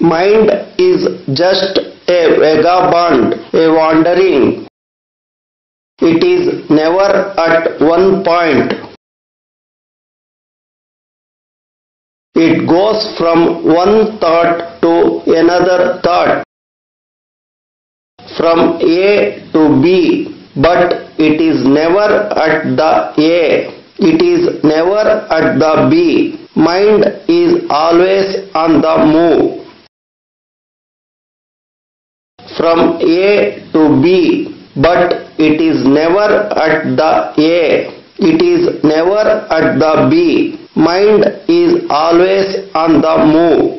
Mind is just a vagabond, a wandering. It is never at one point. It goes from one thought to another thought, from A to B, but it is never at the A. It is never at the B. Mind is always on the move. From A to B, but it is never at the A. It is never at the B. Mind is always on the move.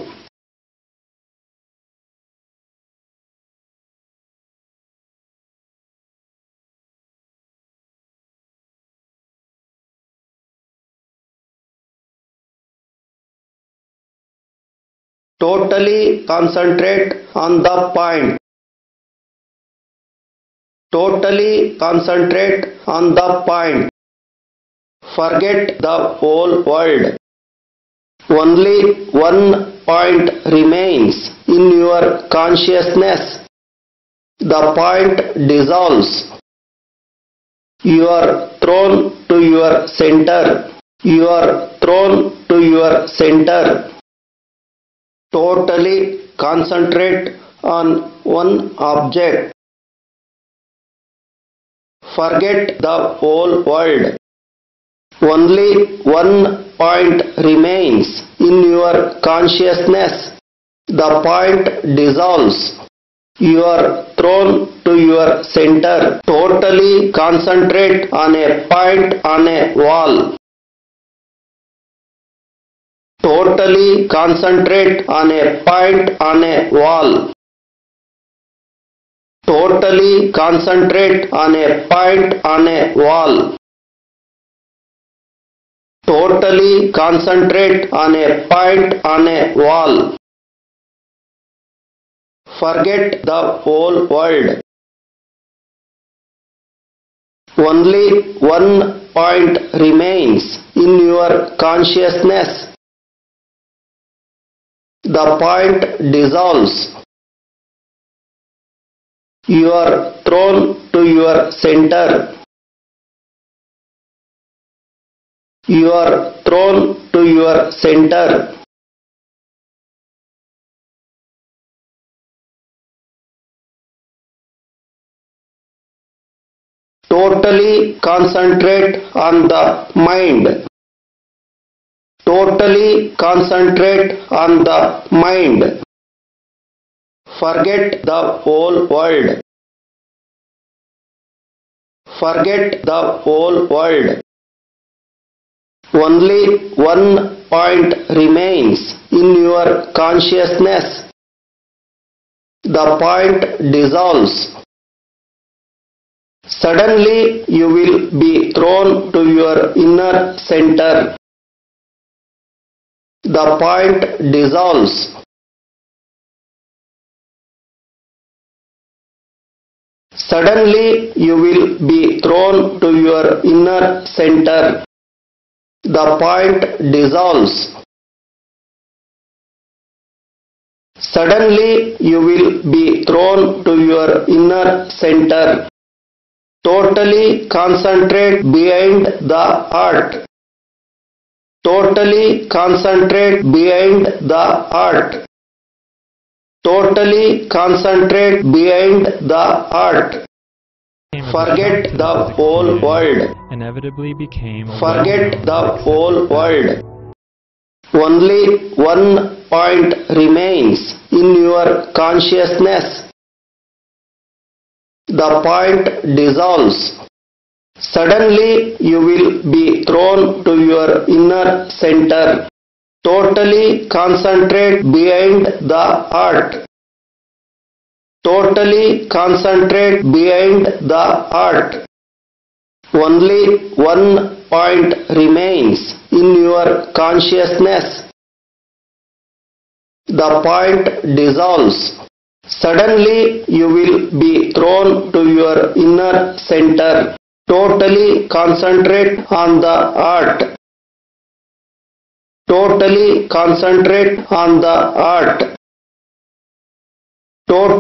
Totally concentrate on the point. Totally concentrate on the point. Forget the whole world. Only one point remains in your consciousness. The point dissolves. You are thrown to your center. You are thrown to your center. Totally concentrate on one object. Forget the whole world. Only one point remains in your consciousness. The point dissolves. You are thrown to your center. Totally concentrate on a point on a wall. Totally concentrate on a point on a wall. Totally concentrate on a point on a wall. Totally concentrate on a point on a wall. Forget the whole world. Only one point remains in your consciousness. The point dissolves. You are thrown to your center. You are thrown to your center. Totally concentrate on the mind. Totally concentrate on the mind. Forget the whole world. Forget the whole world. Only one point remains in your consciousness. The point dissolves. Suddenly you will be thrown to your inner center. The point dissolves. Suddenly you will be thrown to your inner center. The point dissolves. Suddenly you will be thrown to your inner center. Totally concentrate behind the heart. Totally concentrate behind the heart. Totally concentrate behind the heart. Forget the whole world. Inevitably became a Forget the whole world. Only one point remains in your consciousness. The point dissolves. Suddenly you will be thrown to your inner center. Totally concentrate behind the heart. Totally concentrate behind the heart. Only one point remains in your consciousness. The point dissolves. Suddenly you will be thrown to your inner center. Totally concentrate on the heart. Totally concentrate on the heart.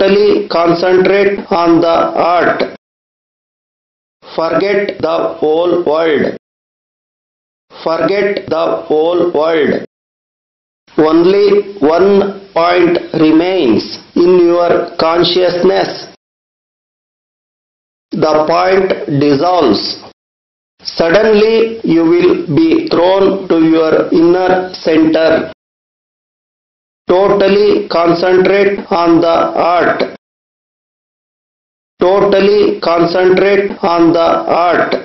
Totally concentrate on the art. Forget the whole world. Forget the whole world. Only one point remains in your consciousness. The point dissolves. Suddenly you will be thrown to your inner center. Totally concentrate on the art. Totally concentrate on the art.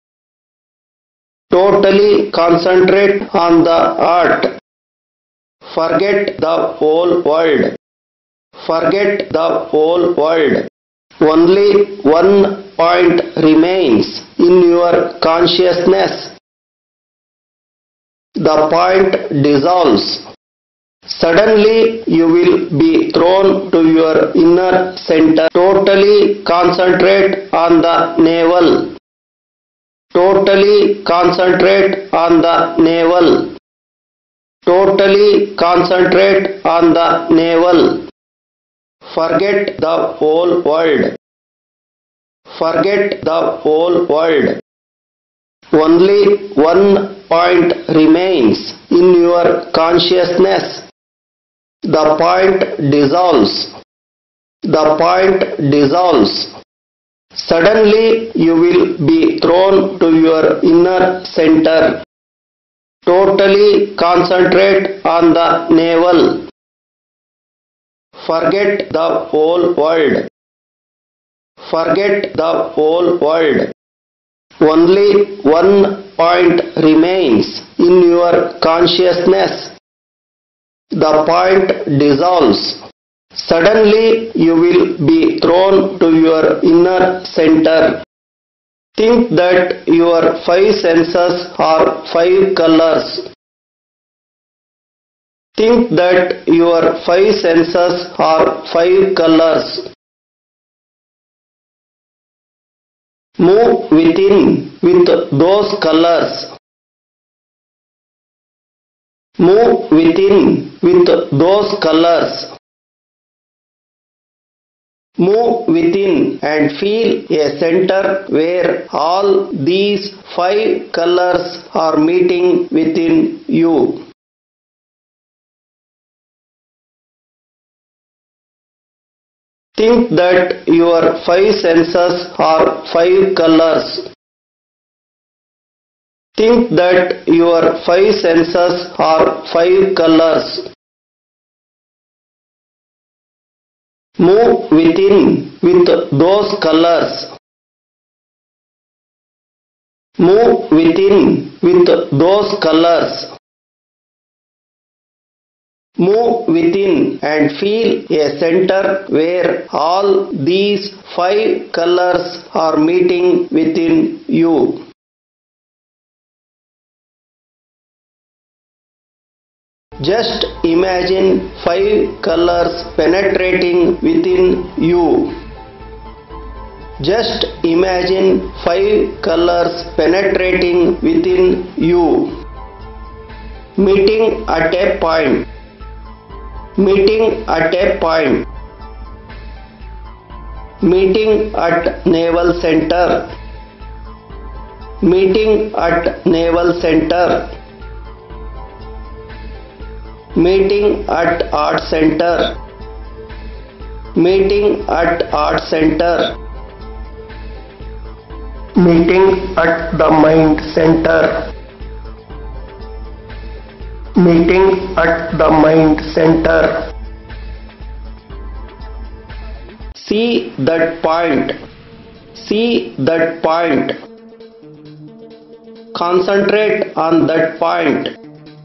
Totally concentrate on the art. Forget the whole world. Forget the whole world. Only one point remains in your consciousness. The point dissolves. Suddenly you will be thrown to your inner center. Totally concentrate on the navel. Totally concentrate on the navel. Totally concentrate on the navel. Forget the whole world. Forget the whole world. Only one point remains in your consciousness. The point dissolves. The point dissolves. Suddenly you will be thrown to your inner center. Totally concentrate on the navel. Forget the whole world. Forget the whole world. Only one point remains in your consciousness. The point dissolves. Suddenly you will be thrown to your inner center. Think that your five senses are five colors. Think that your five senses are five colors. Move within with those colors. Move within with those colors. Move within and feel a center where all these five colors are meeting within you. Think that your five senses are five colors. Think that your five senses are five colors. Move within with those colors. Move within with those colors. Move within and feel a center where all these five colors are meeting within you. Just imagine five colors penetrating within you. Just imagine five colors penetrating within you. Meeting at a point. Meeting at a point. Meeting at navel center. Meeting at navel center. Meeting at art center. Meeting at art center. Meeting at the mind center. Meeting at the mind center. See that point. See that point. Concentrate on that point.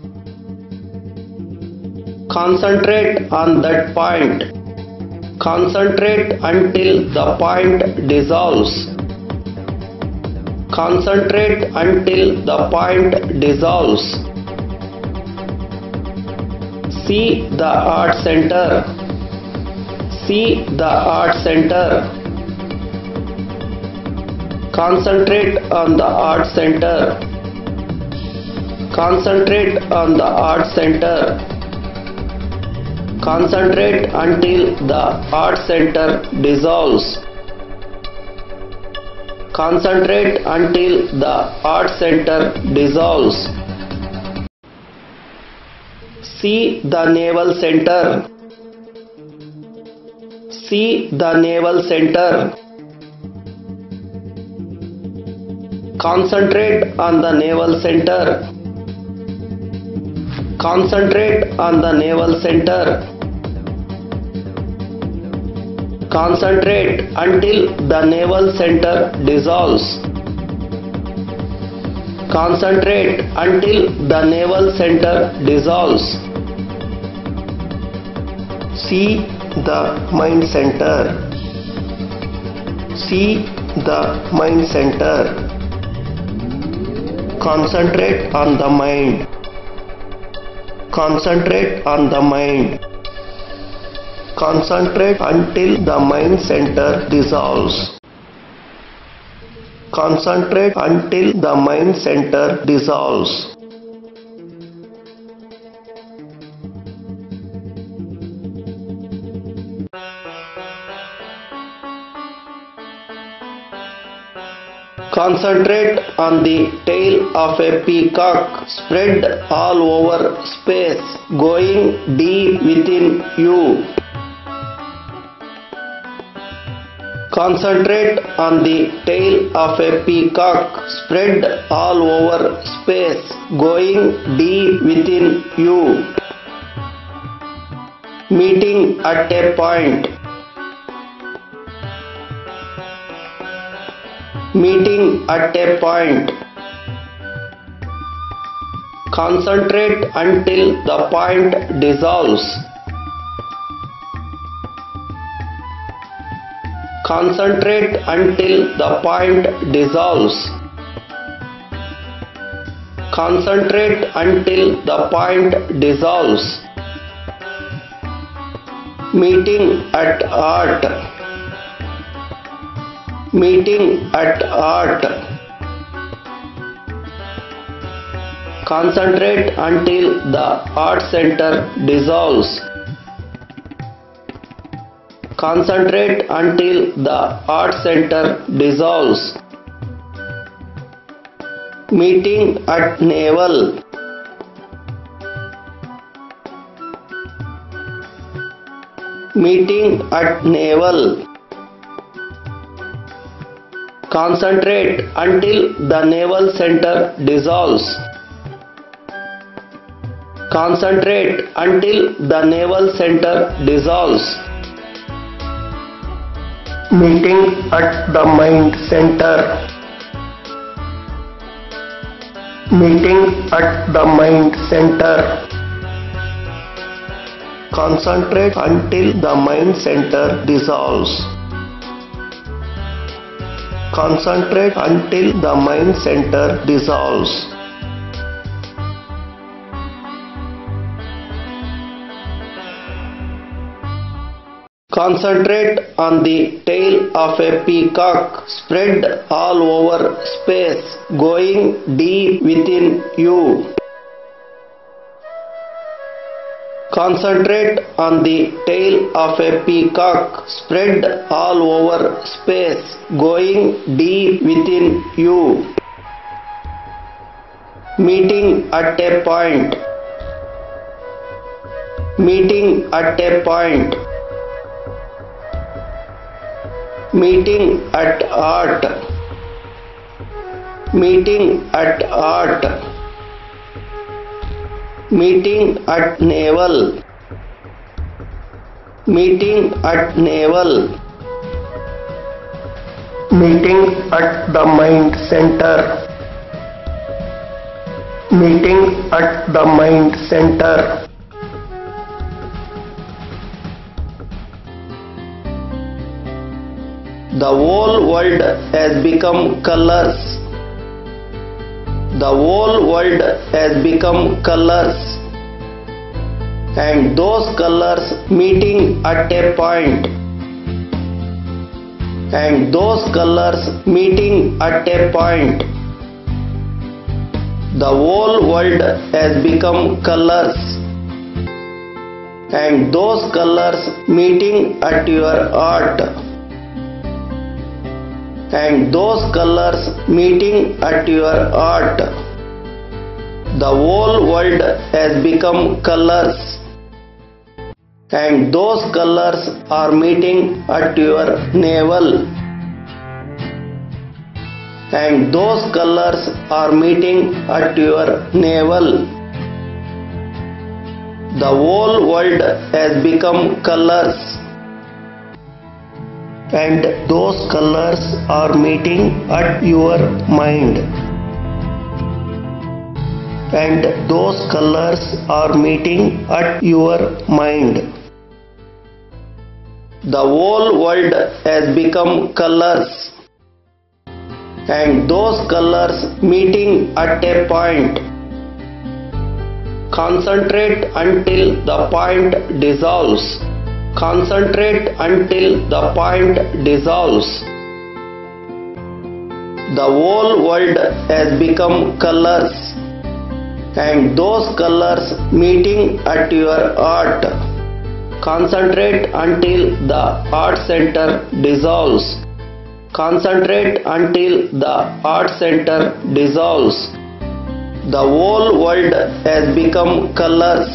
Concentrate on that point. Concentrate until the point dissolves. Concentrate until the point dissolves. See the art center. See the art center. Concentrate on the art center. Concentrate on the art center. Concentrate until the heart center dissolves. Concentrate until the heart center dissolves. See the navel center. See the navel center. Concentrate on the navel center. Concentrate on the navel center. Concentrate until the navel center dissolves. Concentrate until the navel center dissolves. See the mind center. See the mind center. Concentrate on the mind. Concentrate on the mind. Concentrate until the mind center dissolves. Concentrate until the mind center dissolves. Concentrate on the tail of a peacock spread all over space, going deep within you. Concentrate on the tail of a peacock spread all over space, going deep within you. Meeting at a point. Meeting at a point. Concentrate until the point dissolves. Concentrate until the point dissolves. Concentrate until the point dissolves. Meeting at heart. Meeting at heart. Concentrate until the heart center dissolves. Concentrate until the heart center dissolves. Meeting at navel. Meeting at navel. Concentrate until the navel center dissolves. Concentrate until the navel center dissolves. Meeting at the mind center. Meeting at the mind center. Concentrate until the mind center dissolves. Concentrate until the mind center dissolves. Concentrate on the tail of a peacock spread all over space, going deep within you. Concentrate on the tail of a peacock spread all over space, going deep within you. Meeting at a point. Meeting at a point. Meeting at heart. Meeting at heart. Meeting at navel. Meeting at navel. Meeting at the mind center. Meeting at the mind center. The whole world has become colors. The whole world has become colors. And those colors meeting at a point. And those colors meeting at a point. The whole world has become colors. and those colors meeting at your heart, and those colors meeting at your heart. The whole world has become colors, and those colors are meeting at your navel, and those colors are meeting at your navel. The whole world has become colors, and those colors are meeting at your mind, and those colors are meeting at your mind. The whole world has become colors, and those colors meeting at a point. Concentrate until the point dissolves. Concentrate until the point dissolves. The whole world has become colors, and those colors meeting at your heart. Concentrate until the heart center dissolves. Concentrate until the heart center dissolves. The whole world has become colors,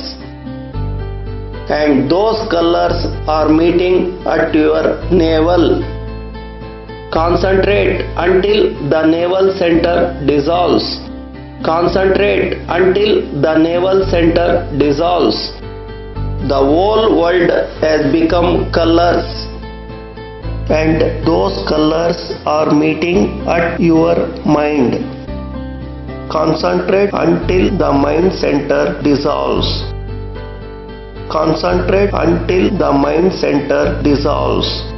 and those colors are meeting at your navel. Concentrate until the navel center dissolves. Concentrate until the navel center dissolves. The whole world has become colors, and those colors are meeting at your mind. Concentrate until the mind center dissolves. Concentrate until the mind center dissolves.